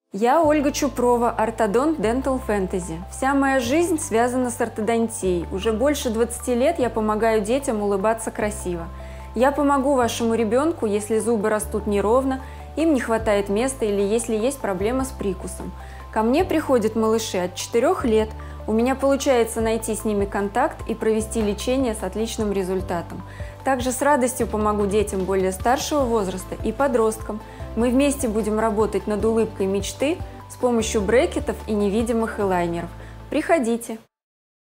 Я Ольга Чупрова, ортодонт Dental Fantasy. Вся моя жизнь связана с ортодонтией. Уже больше 20 лет я помогаю детям улыбаться красиво. Я помогу вашему ребенку, если зубы растут неровно, им не хватает места или если есть проблема с прикусом. Ко мне приходят малыши от 4 лет. У меня получается найти с ними контакт и провести лечение с отличным результатом. Также с радостью помогу детям более старшего возраста и подросткам. Мы вместе будем работать над улыбкой мечты с помощью брекетов и невидимых элайнеров. Приходите!